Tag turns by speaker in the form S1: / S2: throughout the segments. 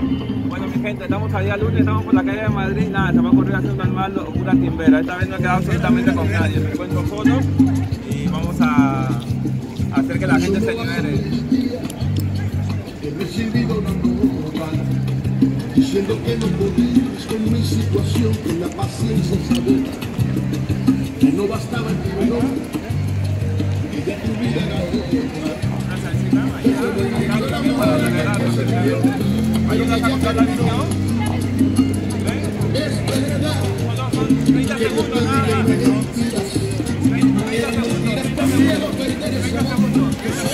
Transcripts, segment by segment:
S1: Bueno, mi gente, estamos a día lunes, estamos por la calle de Madrid. Nada, se me ha ocurrido hacer un normal locura timbera. Esta vez no he quedado absolutamente con nadie. Me encuentro fotos y vamos a hacer que la gente se libere.
S2: He recibido una nota diciendo que no podías con mi situación, con la paciencia sabía que no bastaba el primero, que ya tu vida era
S1: ¿Hay una cosa la visión?
S2: es verdad.
S1: Son 30 segundos nada más. 30 segundos.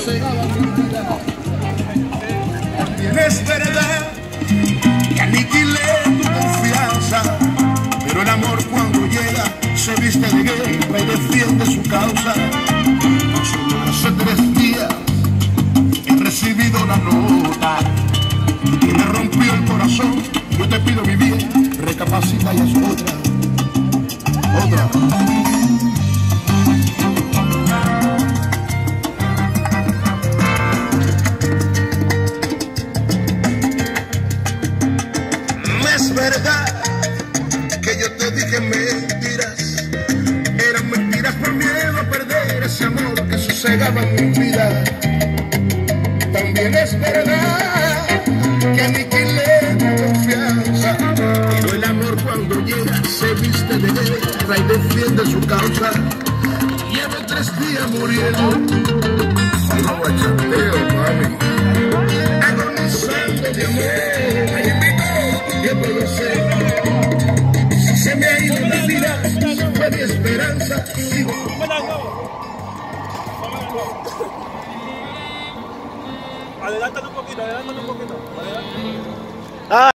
S2: También es verdad que aniquilé tu confianza, pero el amor cuando llega se viste de guerra y defiende su causa. Solo hace 3 días he recibido la nota que me rompió el corazón. Yo te pido mi bien, recapacita y haz otra. Es verdad que yo te dije mentiras, eran mentiras por miedo a perder ese amor que sosegaba mi vida. También es verdad que aniquilé tu confianza, pero el amor cuando llega se viste de guerra y defiende su causa. Llevo 3 días muriendo, solo bachateo, mami, agonizando de amor. ¿Qué puedo hacer? Si se me ha ido la vida, fue mi esperanza. Sigo.
S1: Adelántalo un poquito, adelántalo un poquito.